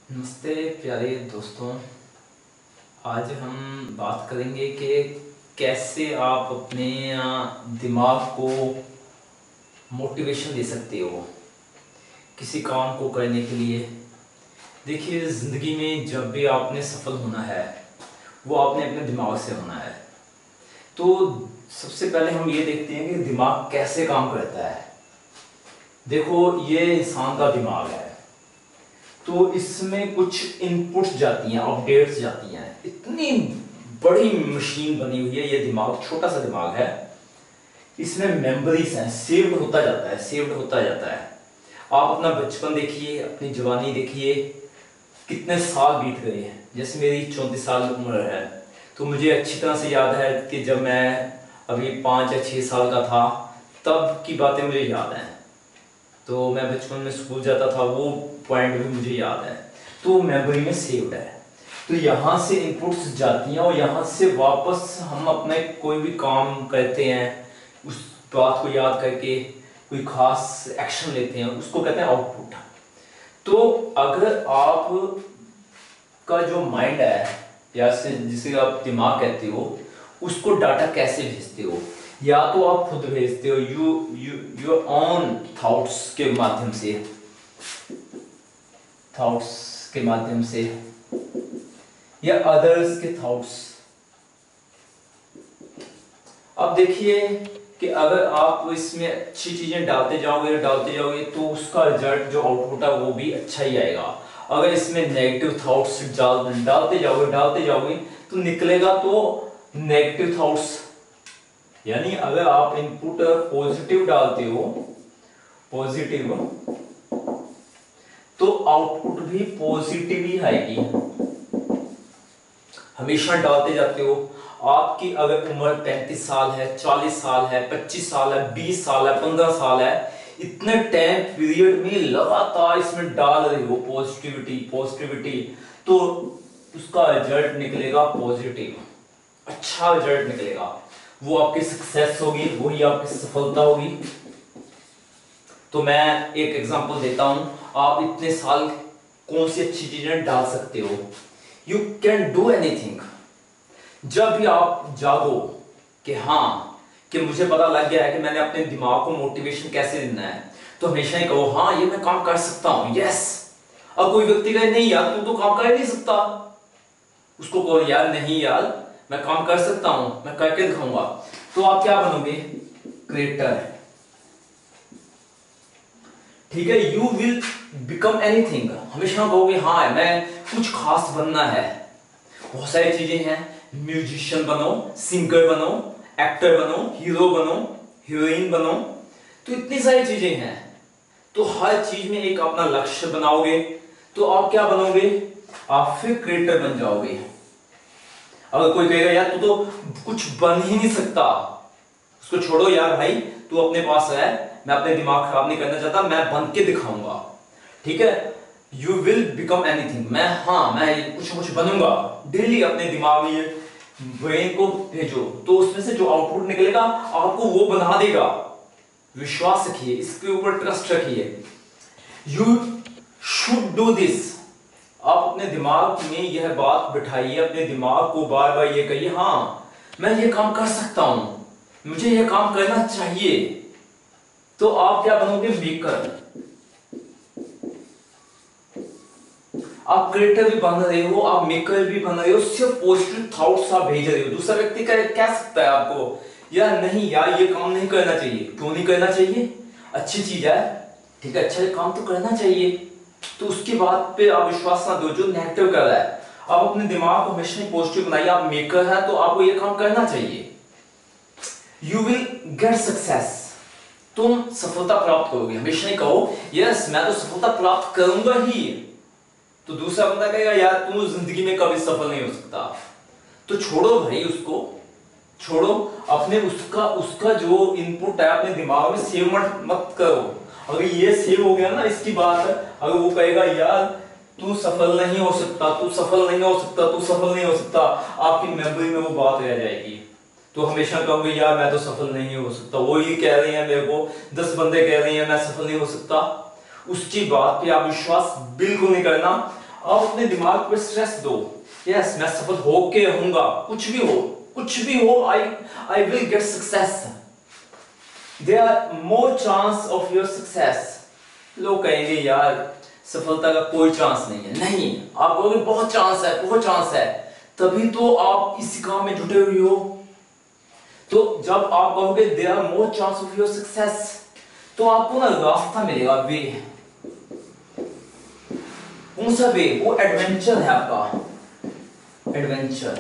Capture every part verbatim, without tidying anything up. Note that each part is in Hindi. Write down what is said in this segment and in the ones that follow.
नमस्ते प्यारे दोस्तों। आज हम बात करेंगे कि कैसे आप अपने अ, दिमाग को मोटिवेशन दे सकते हो किसी काम को करने के लिए। देखिए, ज़िंदगी में जब भी आपने सफल होना है वो आपने अपने दिमाग से होना है। तो सबसे पहले हम ये देखते हैं कि दिमाग कैसे काम करता है। देखो, ये इंसान का दिमाग है, तो इसमें कुछ इनपुट्स जाती हैं, अपडेट्स जाती हैं। इतनी बड़ी मशीन बनी हुई है ये दिमाग, छोटा सा दिमाग है, इसमें मेमोरीज हैं, सेव्ड होता जाता है, सेव्ड होता जाता है। आप अपना बचपन देखिए, अपनी जवानी देखिए, कितने साल बीत गए हैं। जैसे मेरी चौंतीस साल उम्र है, तो मुझे अच्छी तरह से याद है कि जब मैं अभी पाँच या छः साल का था तब की बातें मुझे याद हैं। तो मैं बचपन में स्कूल जाता था, वो पॉइंट भी मुझे याद है, तो मेमोरी में सेव्ड है। तो यहाँ से इनपुट्स जाती हैं और यहाँ से वापस हम अपने कोई भी काम करते हैं, उस बात को याद करके कोई खास एक्शन लेते हैं, उसको कहते हैं आउटपुट। तो अगर आप का जो माइंड है, या से जिसे आप दिमाग कहते हो, उसको डाटा कैसे भेजते हो? या तो आप खुद भेजते हो, you you your own thoughts के माध्यम से, थॉट्स के माध्यम से, या अदर्स के थॉट्स। अब देखिए कि अगर आप इसमें अच्छी चीजें डालते जाओगे डालते जाओगे तो उसका रिजल्ट जो आउटपुट है वो भी अच्छा ही आएगा। अगर इसमें नेगेटिव थॉट्स डाल डालते जाओगे डालते जाओगे तो निकलेगा तो नेगेटिव थॉट्स। यानी अगर आप इनपुट पॉजिटिव डालते हो, पॉजिटिव, तो आउटपुट भी पॉजिटिव ही आएगी। हमेशा डालते जाते हो। आपकी अगर उम्र पैंतीस साल है, चालीस साल है, पच्चीस साल है, बीस साल है, पंद्रह साल है, इतने टाइम पीरियड में लगातार इसमें डाल रहे हो पॉजिटिविटी पॉजिटिविटी, तो उसका रिजल्ट निकलेगा पॉजिटिव, अच्छा रिजल्ट निकलेगा। वो आपकी सक्सेस होगी, वही आपकी सफलता होगी। तो मैं एक एग्जांपल देता हूं। आप इतने साल कौन सी अच्छी चीजें डाल सकते हो? You can do anything. जब भी आप जागो कि हाँ कि मुझे पता लग गया है कि मैंने अपने दिमाग को मोटिवेशन कैसे देना है, तो हमेशा ही कहो हाँ ये मैं काम कर सकता हूं, यस। अब कोई व्यक्ति कहे नहीं यार तू तो काम कर ही नहीं सकता, उसको कहो यार नहीं यार मैं काम कर सकता हूं, मैं करके दिखाऊंगा। तो आप क्या बनोगे? क्रिएटर। ठीक है, यू विल बिकम एनीथिंग। हमेशा कहोगे हाँ मैं कुछ खास बनना है। बहुत सारी चीजें हैं, म्यूजिशियन बनो, सिंगर बनो, एक्टर बनो, हीरो बनो, हीरोइन बनो, तो इतनी सारी चीजें हैं। तो हर चीज में एक अपना लक्ष्य बनाओगे तो आप क्या बनोगे? आप फिर क्रिएटर बन जाओगे। अगर कोई कहेगा यार तू तो कुछ बन ही नहीं सकता, उसको छोड़ो यार भाई, तू अपने पास है, मैं अपने दिमाग खराब नहीं करना चाहता, मैं बन के दिखाऊंगा। ठीक है, यू विल बिकम एनीथिंग। मैं हाँ मैं कुछ कुछ बनूंगा। डेली अपने दिमाग में ब्रेन को भेजो, तो उसमें से जो आउटपुट निकलेगा आपको वो बना देगा। विश्वास रखिए, इसके ऊपर ट्रस्ट रखिए। You should do this. आप अपने दिमाग में यह बात बिठाइए, अपने दिमाग को बार बार ये कहिए हाँ मैं ये काम कर सकता हूं, मुझे ये काम करना चाहिए। तो आप क्या बनोगे? मेकर। आप क्रिएटर भी बन रहे हो, आप मेकर भी बन रहे हो, सिर्फ पॉजिटिव थॉट्स आप भेज रहे हो। दूसरा व्यक्ति का कह सकता है आपको यार नहीं यार ये काम नहीं करना चाहिए। क्यों नहीं करना चाहिए? अच्छी चीज है, ठीक है, अच्छा काम तो करना चाहिए। तो उसकी बात पे आप विश्वास ना दो जो नेगेटिव कर रहा है। आप अपने दिमाग को हमेशा पॉजिटिव बनाइए। आप मेकर हैं तो आपको ये काम करना चाहिए। You will get success. तुम सफलता प्राप्त करोगे। हमेशा ही कहो यस मैं तो सफलता प्राप्त करूंगा ही। तो दूसरा बंदा कहेगा यार तू जिंदगी में कभी सफल नहीं हो सकता, तो छोड़ो भाई, उसको छोड़ो। अपने उसका उसका जो इनपुट है अपने दिमाग में सेव मत मत करो। अगर ये सेव हो गया ना इसकी बात, अगर वो कहेगा यार तू सफल नहीं हो सकता, तू सफल नहीं हो सकता, तू सफल नहीं हो सकता, आपकी मेमोरी में वो बात रह जाएगी। तो हमेशा कहोगे यार मैं तो सफल नहीं हो सकता, वो ये कह रहे हैं मेरे को, दस बंदे कह रहे हैं मैं सफल नहीं हो सकता, उसकी बात पे आप विश्वास बिल्कुल नहीं करना। आप अपने दिमाग पर स्ट्रेस दो, यस मैं सफल होके रहूंगा, कुछ भी हो कुछ भी हो, I I will get success, there are more chance of your success. लोग कहेंगे यार सफलता का कोई चांस नहीं है, नहीं आप कहोगे बहुत चांस है, बहुत चांस है, तभी तो आप इसी काम में जुटे हुए हो। तो जब आप कहोगे there are more chance of your success, तो आपको ना रास्ता मिलेगा, वे। कौन सा वे? वो एडवेंचर है आपका, एडवेंचर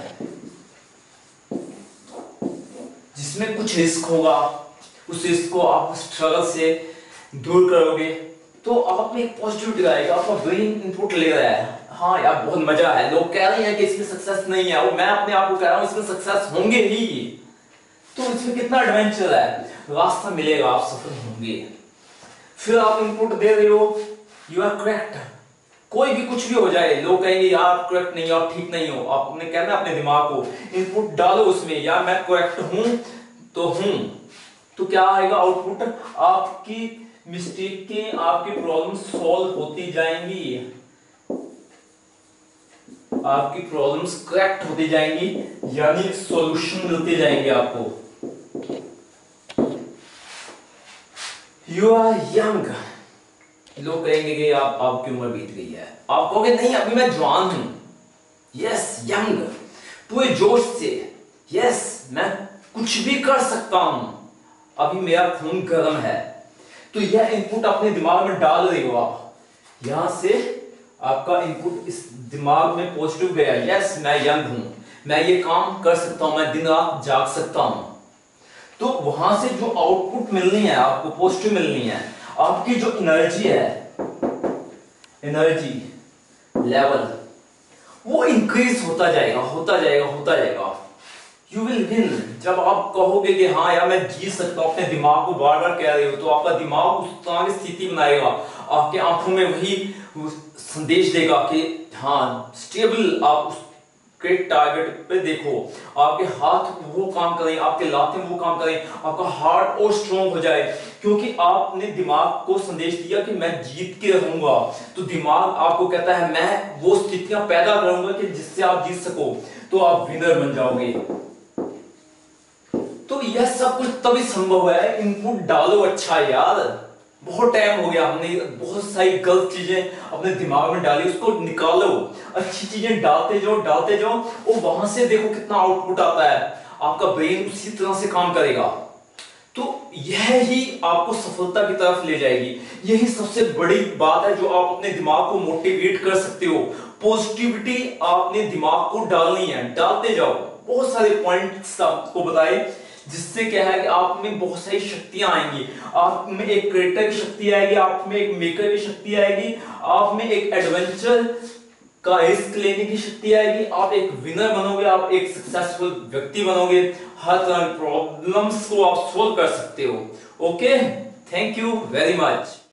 जिसमें कुछ रिस्क होगा, उस रिस्क को आप स्ट्रगल से दूर करोगे, तो आप में एक पॉजिटिविटी आएगा, आपका ब्रेन इनपुट ले रहा है, हाँ यार बहुत मजा है, लोग कह रहे हैं कि इसमें सक्सेस नहीं है, और मैं अपने आप को कह रहा हूं इसमें सक्सेस होंगे ही, तो इसमें कितना एडवेंचर है, रास्ता मिलेगा, आप सफल होंगे। फिर आप इनपुट दे रहे हो, यू आर करेक्ट, कोई भी कुछ भी हो जाए, लोग कहेंगे यार आप करेक्ट नहीं हो, आप ठीक नहीं हो, आपने कहना अपने दिमाग को इनपुट डालो उसमें, यार मैं करेक्ट हूं तो हूं, तो क्या आएगा आउटपुट? आपकी मिस्टेक के, आपकी प्रॉब्लम सॉल्व होती जाएंगी, आपकी प्रॉब्लम्स करेक्ट होती जाएंगी, यानी सॉल्यूशन मिलते जाएंगे आपको। यू आर यंग, लोग कहेंगे कि आप आपकी उम्र बीत गई है, आप कहोगे नहीं अभी मैं जवान हूं, यस यंग, पूरे जोश से, यस मैं कुछ भी कर सकता हूं, अभी मेरा खून गर्म है। तो यह इनपुट अपने दिमाग में डाल रहे हो आप, यहां से आपका इनपुट इस दिमाग में पॉजिटिव गया, यस मैं यंग हूं, मैं ये काम कर सकता हूं, मैं दिन रात जाग सकता हूं। तो वहां से जो आउटपुट मिलनी है आपको, पॉजिटिव मिलनी है, आपकी जो एनर्जी है, एनर्जी लेवल वो इंक्रीज होता जाएगा, होता जाएगा, होता जाएगा। यू विल विन, जब आप कहोगे कि हाँ यार मैं जीत सकता हूं, अपने दिमाग को बार बार कह रहे हो, तो आपका दिमाग उस तरह की स्थिति बनाएगा, आपके आंखों में वही संदेश देगा कि हाँ स्टेबल, आप उस ग्रेट टारगेट पे देखो, आपके हाथ वो काम करें, आपके लाते वो काम करें, आपका हार्ट और स्ट्रॉन्ग हो जाए, क्योंकि आपने दिमाग को संदेश दिया कि मैं जीत के रहूंगा। तो दिमाग आपको कहता है मैं वो स्थितियां पैदा करूंगा कि जिससे आप जीत सको, तो आप विनर बन जाओगे। तो यह सब कुछ तभी संभव है, इनपुट डालो अच्छा यार, बहुत टाइम हो गया, हमने बहुत सारी गलत चीजें अपने दिमाग में डाली, उसको निकालो, अच्छी चीजें डालते जाओ डालते जाओ, और वहां से देखो कितना आउटपुट आता है, आपका ब्रेन उसी तरह से काम करेगा। तो यह ही आपको सफलता की तरफ ले जाएगी, यही सबसे बड़ी बात है जो आप अपने दिमाग को मोटिवेट कर सकते हो। पॉजिटिविटी आपने दिमाग को डालनी है, डालते जाओ, बहुत सारे पॉइंट्स आपको बताए, जिससे क्या है कि आप में बहुत सारी शक्तियां आएंगी, आप में एक क्रिएटर की शक्ति आएगी, आप में एक मेकर की शक्ति आएगी, आप में एक एडवेंचर का रिस्क लेने की शक्ति आएगी, आप एक विनर बनोगे, आप एक सक्सेसफुल व्यक्ति बनोगे, हर तरह की प्रॉब्लम्स को आप सोल्व कर सकते हो। Okay, thank you very much.